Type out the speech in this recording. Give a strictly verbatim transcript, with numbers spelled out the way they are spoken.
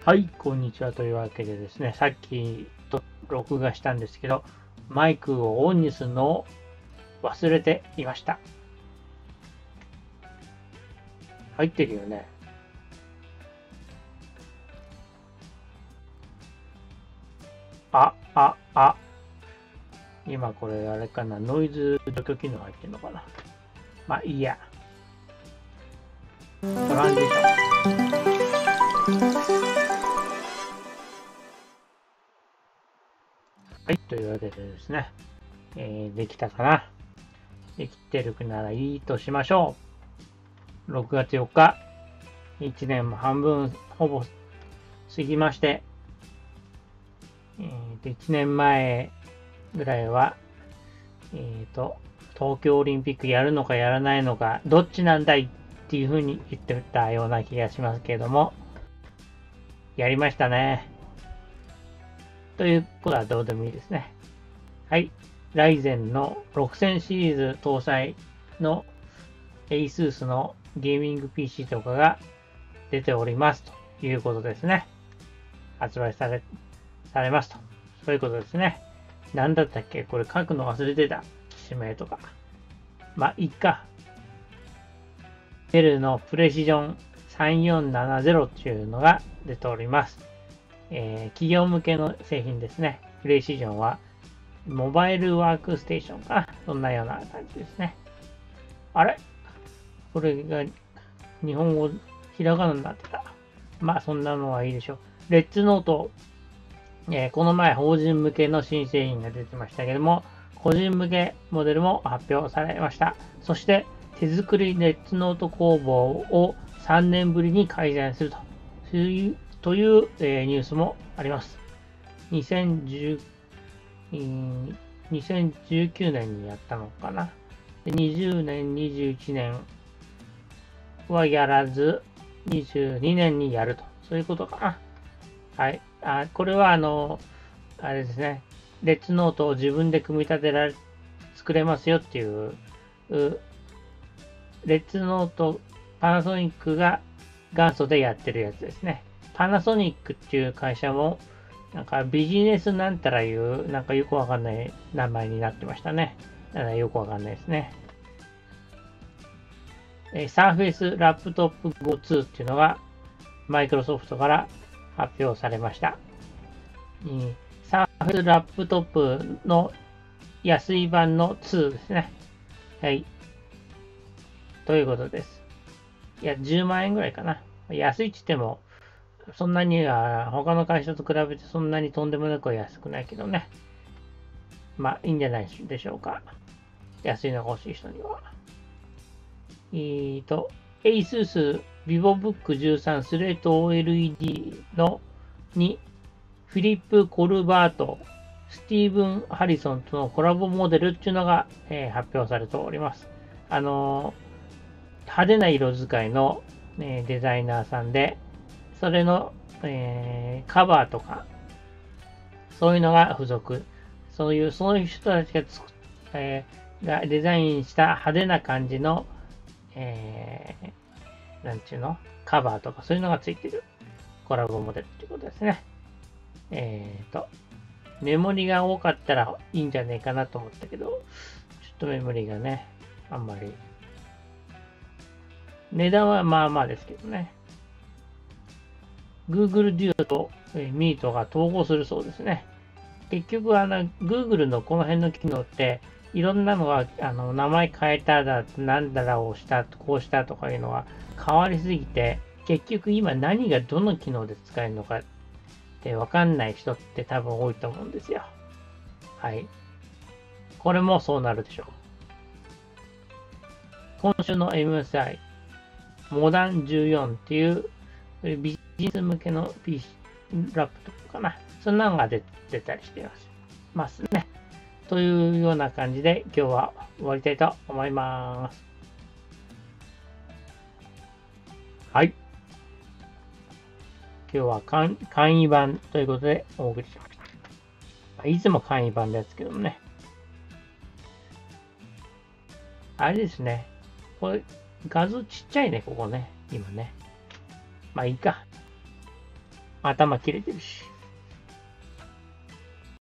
はい、こんにちは。というわけでですね、さっきと録画したんですけど、マイクをオンにするのを忘れていました。入ってるよね。あ、あ、あ。今これあれかな、ノイズ除去機能入ってるのかな。まあいいや。トランジション。はい、というわけでですね、えー、できたかな。できてるならいいとしましょう。ろくがつよっか、いちねんも半分ほぼ過ぎまして、えー、といちねんまえぐらいは、えーと、東京オリンピックやるのかやらないのか、どっちなんだいっていうふうに言ってたような気がしますけれども、やりましたね。ということはどうでもいいですね。はい。ライゼンのろくせんシリーズ搭載の ASUS のゲーミング ピーシー とかが出ておりますということですね。発売され、されますと。そういうことですね。なんだったっけこれ書くの忘れてた。機種名とか。まあ、いっか。デルのプレシジョンさんよんななゼロっていうのが出ております。えー、企業向けの製品ですね。プレシジョンはモバイルワークステーションかな。そんなような感じですね。あれこれが日本語ひらがなになってた。まあそんなのはいいでしょう。レッツノート、えー、この前法人向けの新製品が出てましたけども、個人向けモデルも発表されました。そして手作りレッツノート工房をさんねんぶりに開催するというという、えー、ニュースもあります。にせんじゅう、にせんじゅうきゅうねんにやったのかな。にじゅうねん、にじゅういちねんはやらず、にじゅうにねんにやると。そういうことかな。はい。あこれは、あの、あれですね。レッツノートを自分で組み立てられ、作れますよっていう、うレッツノート、パナソニックが元祖でやってるやつですね。パナソニックっていう会社も、なんかビジネスなんたらいう、なんかよくわかんない名前になってましたね。だからよくわかんないですね。えー、Surface Laptop Go ツーっていうのが、マイクロソフトから発表されました。Surface Laptop の安い版のツーですね。はい。ということです。いや、じゅうまんえんぐらいかな。安いって言っても、そんなには、他の会社と比べてそんなにとんでもなくは安くないけどね。まあ、いいんじゃないでしょうか。安いのが欲しい人には。えーと、ASUS VivoBook じゅうさんスレート オーエルイーディー のに、フィリップ・コルバート、スティーブン・ハリソンとのコラボモデルっていうのが、えー、発表されております。あのー、派手な色使いの、えー、デザイナーさんで、それの、えー、カバーとか、そういうのが付属。そういう、そういう人たちがつく、えー、がデザインした派手な感じの、えー、なんちゅうのカバーとかそういうのがついてるコラボモデルっていうことですね。えーと、メモリが多かったらいいんじゃねえかなと思ったけど、ちょっとメモリがね、あんまり。値段はまあまあですけどね。Google Duo と Meet が統合するそうですね。結局、あの、Google のこの辺の機能って、いろんなのが、あの、名前変えただ、なんだらをした、こうしたとかいうのが変わりすぎて、結局今何がどの機能で使えるのかってわかんない人って多分多いと思うんですよ。はい。これもそうなるでしょう。今週の エムエスアイ、モダンじゅうよんっていうビジネス向けの ピーシー、ラップトップかな。そんなのが出出たりしています。ますね。というような感じで今日は終わりたいと思います。はい。今日は簡易版ということでお送りしました。いつも簡易版ですけどもね。あれですね。これ画像ちっちゃいね、ここね。今ね。まあいいか。 頭切れてるし。